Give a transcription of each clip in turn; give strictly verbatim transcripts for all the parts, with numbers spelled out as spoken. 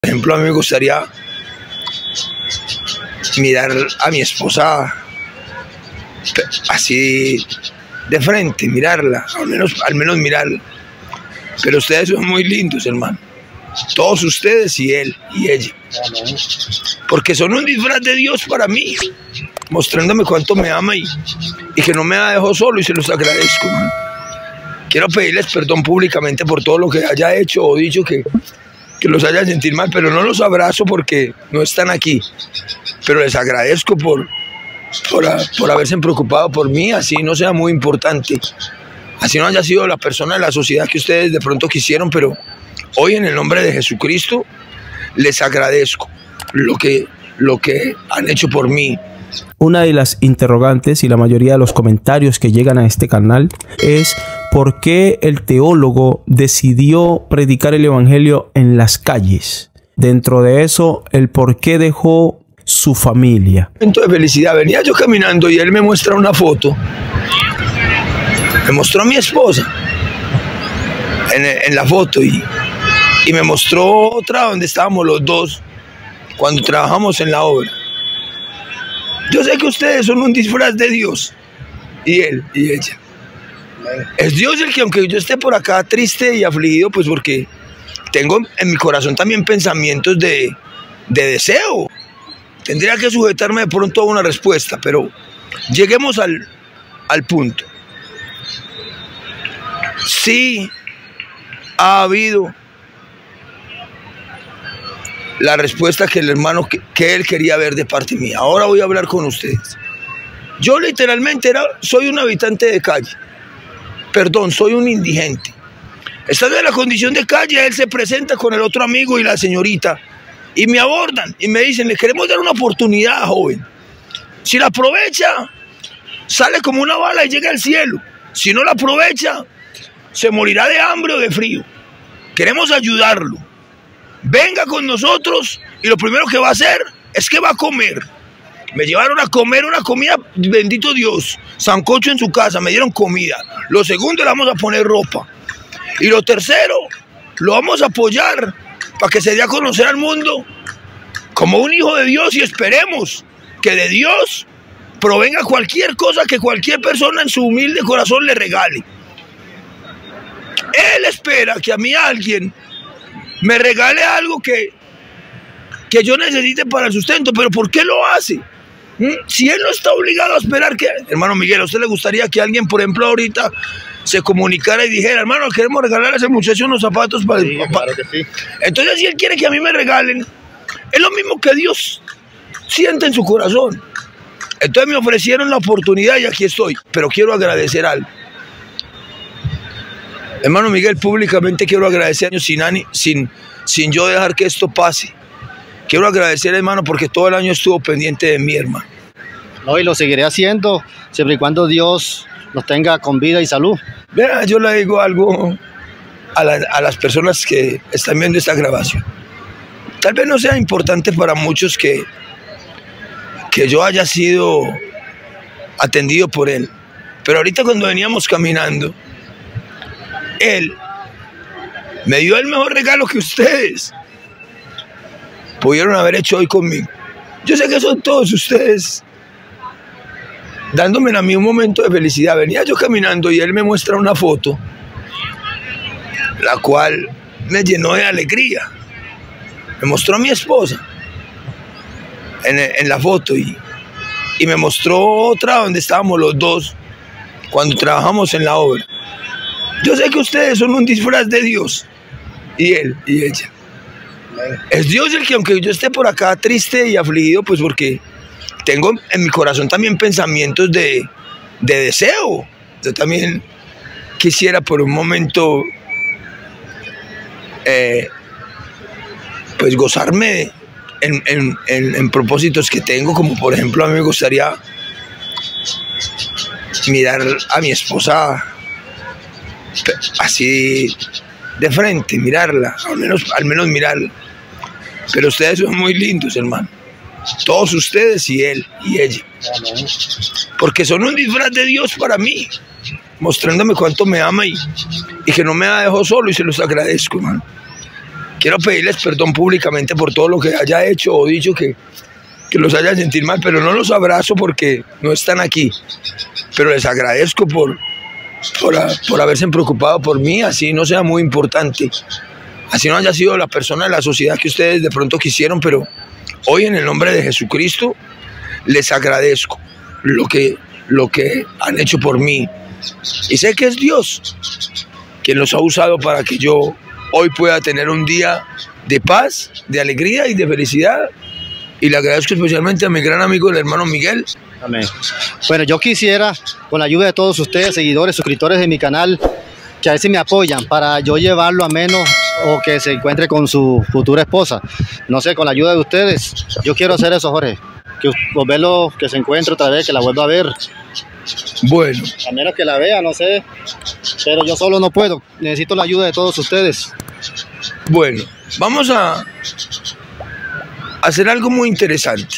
Por ejemplo, a mí me gustaría mirar a mi esposa así de frente, mirarla, al menos, al menos mirarla. Pero ustedes son muy lindos, hermano. Todos ustedes y él y ella. Porque son un disfraz de Dios para mí, mostrándome cuánto me ama y, y que no me dejó solo, y se los agradezco, hermano. Quiero pedirles perdón públicamente por todo lo que haya hecho o dicho que, que los haya sentir mal, pero no los abrazo porque no están aquí. Pero les agradezco por, por, por haberse preocupado por mí, así no sea muy importante. Así no haya sido la persona de la sociedad que ustedes de pronto quisieron, pero hoy en el nombre de Jesucristo les agradezco lo que, lo que han hecho por mí. Una de las interrogantes y la mayoría de los comentarios que llegan a este canal es ¿por qué el teólogo decidió predicar el evangelio en las calles? Dentro de eso, el por qué dejó su familia. Momento de felicidad, venía yo caminando y él me muestra una foto. Me mostró a mi esposa en, en la foto y, y me mostró otra donde estábamos los dos cuando trabajamos en la obra. Yo sé que ustedes son un disfraz de Dios y él y ella. Es Dios el que, aunque yo esté por acá triste y afligido, pues porque tengo en mi corazón también pensamientos de, de deseo. Tendría que sujetarme de pronto a una respuesta, pero lleguemos al, al punto. Sí ha habido la respuesta que el hermano, que, que él quería ver de parte mía. Ahora voy a hablar con ustedes. Yo literalmente era, soy un habitante de calle. Perdón, soy un indigente. Estando en la condición de calle, él se presenta con el otro amigo y la señorita y me abordan y me dicen, le queremos dar una oportunidad, joven. Si la aprovecha, sale como una bala y llega al cielo. Si no la aprovecha, se morirá de hambre o de frío. Queremos ayudarlo. Venga con nosotros y lo primero que va a hacer es que va a comer. Me llevaron a comer una comida, bendito Dios, sancocho en su casa, me dieron comida. Lo segundo, le vamos a poner ropa. Y lo tercero, lo vamos a apoyar para que se dé a conocer al mundo como un hijo de Dios y esperemos que de Dios provenga cualquier cosa que cualquier persona en su humilde corazón le regale. Él espera que a mí alguien me regale algo que, que yo necesite para el sustento, pero ¿por qué lo hace? ¿Mm? Si él no está obligado a esperar que... Hermano Miguel, ¿a usted le gustaría que alguien, por ejemplo, ahorita se comunicara y dijera, hermano, queremos regalar a ese muchacho unos zapatos para sí, el papá? Claro que sí. Entonces, si él quiere que a mí me regalen, es lo mismo que Dios siente en su corazón. Entonces me ofrecieron la oportunidad y aquí estoy, pero quiero agradecer algo. Hermano Miguel, públicamente quiero agradecer sin, sin, sin yo dejar que esto pase. Quiero agradecer, hermano, porque todo el año estuvo pendiente de mí, hermano. No, y lo seguiré haciendo, siempre y cuando Dios nos tenga con vida y salud. Mira, yo le digo algo a, la, a las personas que están viendo esta grabación. Tal vez no sea importante para muchos que, que yo haya sido atendido por él, pero ahorita cuando veníamos caminando, él me dio el mejor regalo que ustedes pudieron haber hecho hoy conmigo. Yo sé que son todos ustedes dándome a mí un momento de felicidad. Venía yo caminando y él me muestra una foto, la cual me llenó de alegría. Me mostró a mi esposa en, en la foto y, y me mostró otra donde estábamos los dos cuando trabajamos en la obra. Yo sé que ustedes son un disfraz de Dios y él y ella. Es Dios el que, aunque yo esté por acá triste y afligido, pues porque tengo en mi corazón también pensamientos de, de deseo. Yo también quisiera por un momento eh, pues gozarme en, en, en, en propósitos que tengo, como por ejemplo a mí me gustaría mirar a mi esposa así de frente, mirarla, al menos, al menos mirarla. Pero ustedes son muy lindos, hermano. Todos ustedes y él y ella. Porque son un disfraz de Dios para mí, mostrándome cuánto me ama y, y que no me dejó solo, y se los agradezco, hermano. quiero pedirles perdón públicamente por todo lo que haya hecho o dicho que, que los haya sentir mal, pero no los abrazo porque no están aquí. Pero les agradezco por, por, por haberse preocupado por mí, así no sea muy importante. Así no haya sido la persona de la sociedad que ustedes de pronto quisieron, pero hoy en el nombre de Jesucristo les agradezco lo que, lo que han hecho por mí. Y sé que es Dios quien los ha usado para que yo hoy pueda tener un día de paz, de alegría y de felicidad. Y le agradezco especialmente a mi gran amigo, el hermano Miguel. Amén. Bueno, yo quisiera, con la ayuda de todos ustedes, seguidores, suscriptores de mi canal, que a veces me apoyan para yo llevarlo a menos o que se encuentre con su futura esposa. No sé, con la ayuda de ustedes, yo quiero hacer eso, Jorge. Que volverlo, que se encuentre otra vez, que la vuelva a ver. Bueno. A menos que la vea, no sé. Pero yo solo no puedo. Necesito la ayuda de todos ustedes. Bueno, vamos a hacer algo muy interesante.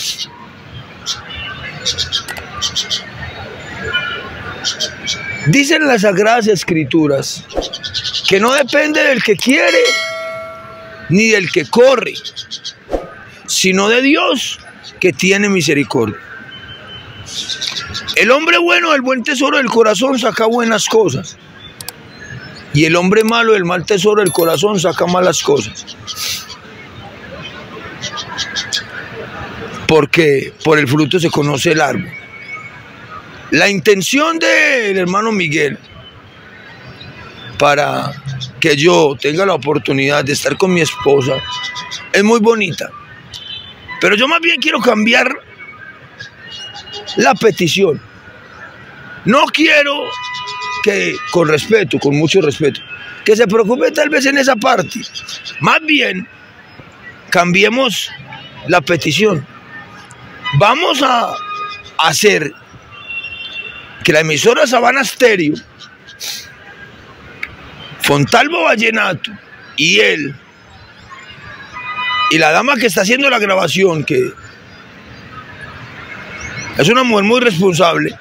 Dicen las Sagradas Escrituras que no depende del que quiere ni del que corre, sino de Dios que tiene misericordia. El hombre bueno del buen tesoro del corazón saca buenas cosas, y el hombre malo del mal tesoro del corazón saca malas cosas. Porque por el fruto se conoce el árbol. La intención del hermano Miguel para que yo tenga la oportunidad de estar con mi esposa es muy bonita, pero yo más bien quiero cambiar la petición. No quiero que, con respeto, con mucho respeto, que se preocupe tal vez en esa parte. Más bien, cambiemos la petición. Vamos a hacer que la emisora Sabana Estéreo, Fontalvo Vallenato y él, y la dama que está haciendo la grabación, que es una mujer muy responsable,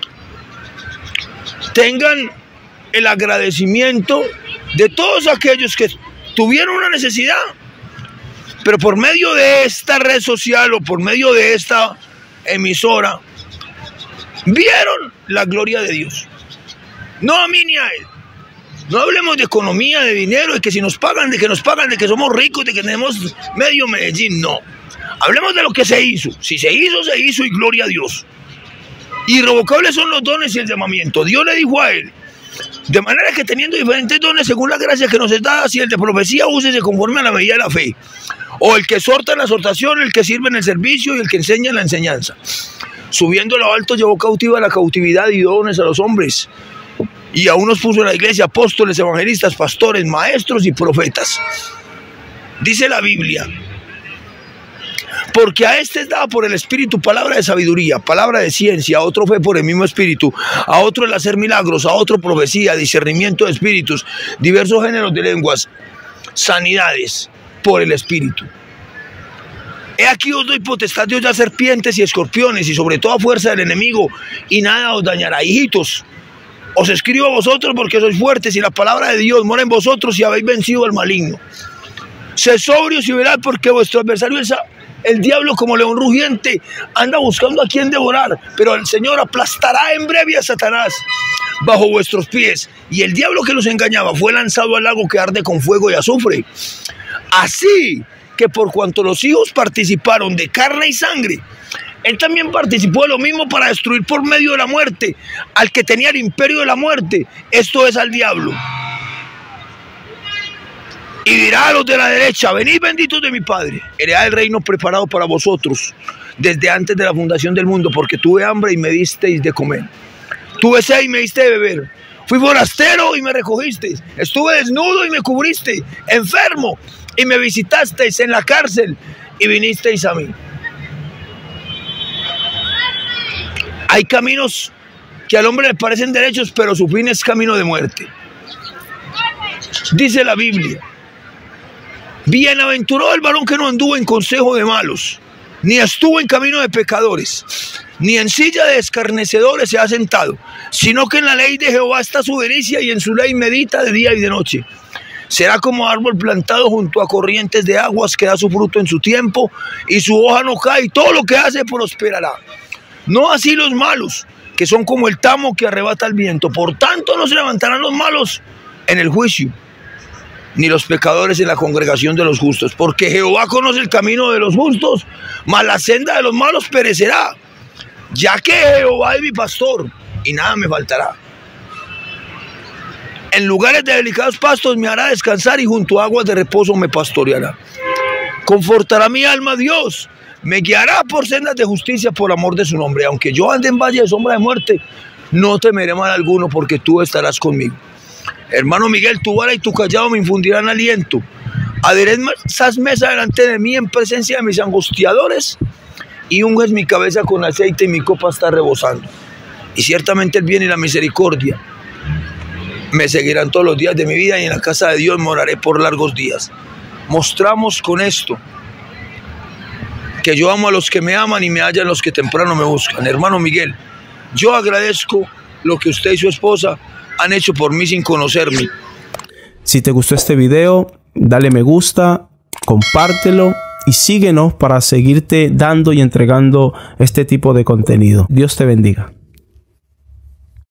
tengan el agradecimiento de todos aquellos que tuvieron una necesidad, pero por medio de esta red social o por medio de esta emisora vieron la gloria de Dios. No a mí ni a él. No hablemos de economía, de dinero, de que si nos pagan, de que nos pagan, de que somos ricos, de que tenemos medio Medellín. No. Hablemos de lo que se hizo. Si se hizo, se hizo y gloria a Dios. Irrevocables son los dones y el llamamiento. Dios le dijo a él, de manera que teniendo diferentes dones según la gracia que nos es dada, si el de profecía, úsese conforme a la medida de la fe. O el que exhorta en la exhortación, el que sirve en el servicio y el que enseña en la enseñanza. Subiendo a lo alto llevó cautiva la cautividad y dones a los hombres. Y a unos puso en la iglesia apóstoles, evangelistas, pastores, maestros y profetas. Dice la Biblia, porque a este es dada por el Espíritu palabra de sabiduría, palabra de ciencia, a otro fue por el mismo Espíritu, a otro el hacer milagros, a otro profecía, discernimiento de espíritus, diversos géneros de lenguas, sanidades por el Espíritu. He aquí os doy potestad de hollar serpientes y escorpiones y sobre toda fuerza del enemigo, y nada os dañará. Hijitos, os escribo a vosotros porque sois fuertes y la palabra de Dios mora en vosotros y habéis vencido al maligno. Sed sobrios y velad, porque vuestro adversario es el diablo, como león rugiente, anda buscando a quien devorar, pero el Señor aplastará en breve a Satanás bajo vuestros pies. Y el diablo que los engañaba fue lanzado al lago que arde con fuego y azufre. Así que por cuanto los hijos participaron de carne y sangre, él también participó de lo mismo para destruir por medio de la muerte al que tenía el imperio de la muerte, esto es al diablo. Y dirá a los de la derecha, venid benditos de mi Padre, heredad el reino preparado para vosotros desde antes de la fundación del mundo, porque tuve hambre y me disteis de comer, tuve sed y me diste de beber, fui forastero y me recogisteis, estuve desnudo y me cubriste, enfermo y me visitasteis, en la cárcel y vinisteis a mí. Hay caminos que al hombre le parecen derechos, pero su fin es camino de muerte. Dice la Biblia, bienaventurado el varón que no anduvo en consejo de malos, ni estuvo en camino de pecadores, ni en silla de escarnecedores se ha sentado, sino que en la ley de Jehová está su delicia y en su ley medita de día y de noche. Será como árbol plantado junto a corrientes de aguas que da su fruto en su tiempo y su hoja no cae y todo lo que hace prosperará. No así los malos, que son como el tamo que arrebata el viento. Por tanto no se levantarán los malos en el juicio, ni los pecadores en la congregación de los justos. Porque Jehová conoce el camino de los justos, mas la senda de los malos perecerá. Ya que Jehová es mi pastor y nada me faltará. En lugares de delicados pastos me hará descansar y junto a aguas de reposo me pastoreará. Confortará mi alma Dios, me guiará por sendas de justicia por amor de su nombre. Aunque yo ande en valle de sombra de muerte, no temeré mal alguno porque tú estarás conmigo. Hermano Miguel, tu vara y tu callado me infundirán aliento. Aderezas mesa delante de mí en presencia de mis angustiadores y unges mi cabeza con aceite y mi copa está rebosando. Y ciertamente el bien y la misericordia me seguirán todos los días de mi vida y en la casa de Dios moraré por largos días. Mostramos con esto que yo amo a los que me aman y me hallan los que temprano me buscan. Hermano Miguel, yo agradezco lo que usted y su esposa han hecho por mí sin conocerme. Si te gustó este video, dale me gusta, compártelo y síguenos para seguirte dando y entregando este tipo de contenido. Dios te bendiga.